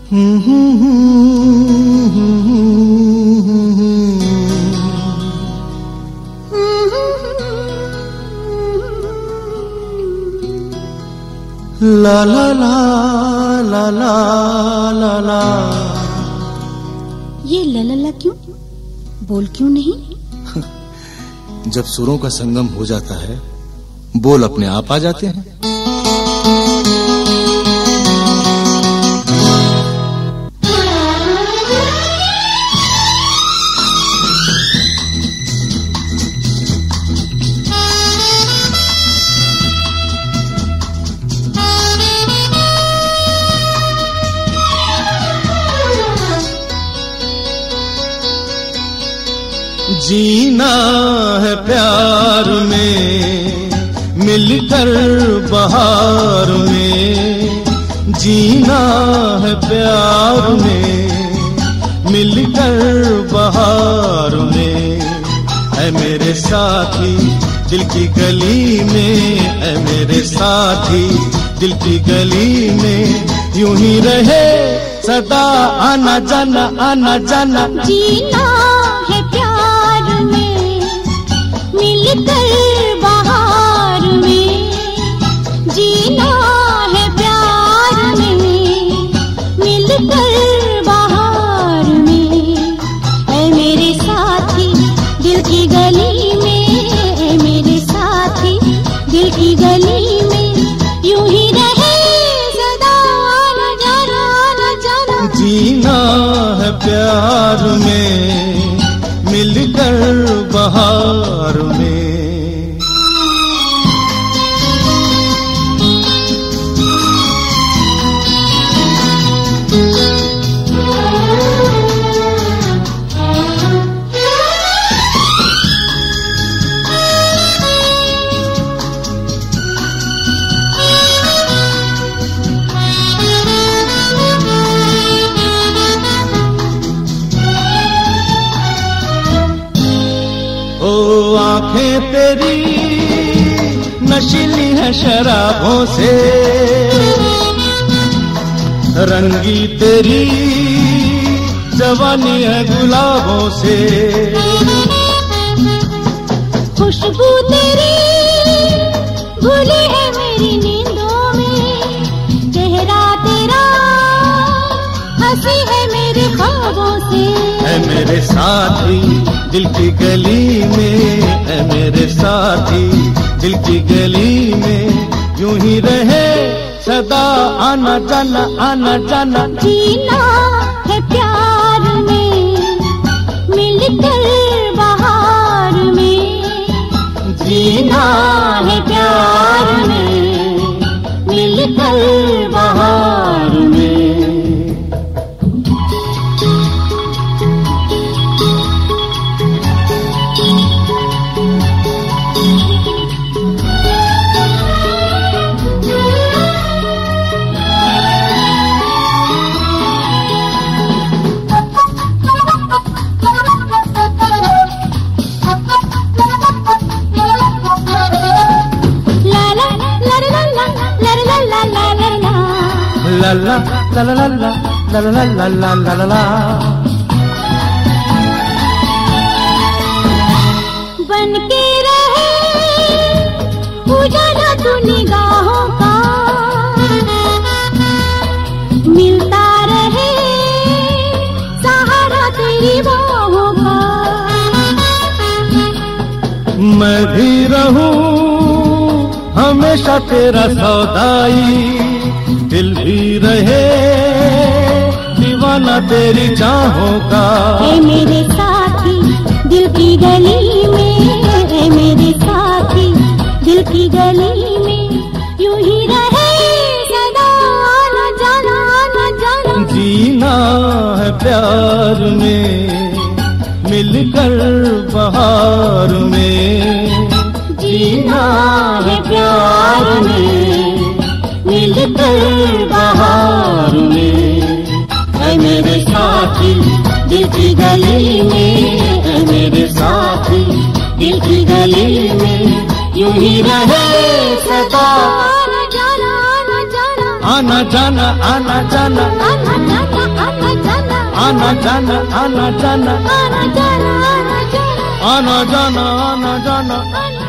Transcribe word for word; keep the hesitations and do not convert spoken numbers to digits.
ला ला ला ला ला ला ला। ये ला ला ला क्यों? बोल क्यों नहीं? जब सुरों का संगम हो जाता है, बोल अपने आप आ जाते हैं। जीना है प्यार में मिलकर बहार में, जीना है प्यार में मिलकर बहार में। ऐ मेरे साथी दिल की गली में, ऐ मेरे साथी दिल की गली में, यूं ही रहे सदा आना जाना आना जाना। जीना है प्यार में मिलकर बहार में, जीना है प्यार में मिलकर बहार में। ऐ मेरे साथी दिल की गली में, ऐ मेरे साथी दिल की गली में, यूं ही रहे सदा आना जाना आना जाना। जीना है प्यार में मिलकर बहार में। ओ आंखें तेरी नशीली है शराबों से, रंगी तेरी जवानी है गुलाबों से। खुशबू तेरी घुली है मेरी नींदों में, चेहरा तेरा हंसी है मेरे ख्वाबों से। ऐ मेरे साथी दिल की गली में, ऐ मेरे साथी दिल की गली में, यूं ही रहे सदा आना जाना आना जाना। जीना है प्यार में मिलकर बहार में, जीना है प्यार में मिलकर बहार में। ला ला ला ला ला ला ला ला ला ला ला ला। बन के रहे उजाला तू निगाहों का, मिलता रहे सहारा तेरी बाहों का। मैं भी रहूं हमेशा तेरा सौदाई, दिल भी रहे दीवाना तेरी चाहों का। ऐ मेरे साथी दिल की गली में, ऐ मेरे साथी दिल की गली में, यूं ही रहे सदा आना जाना आना जाना। जीना है प्यार में मिलकर बहार में, जीना है प्यार में मिलकर बहार में। ऐ मेरे साथी दिल की गली में, ऐ मेरे साथी दिल की गली में, यूं ही रहे सदा आना जाना आना जाना आना जाना आना जाना आना जाना। आना जाना आना जाना आना जाना आना जाना आना जाना आना जाना आना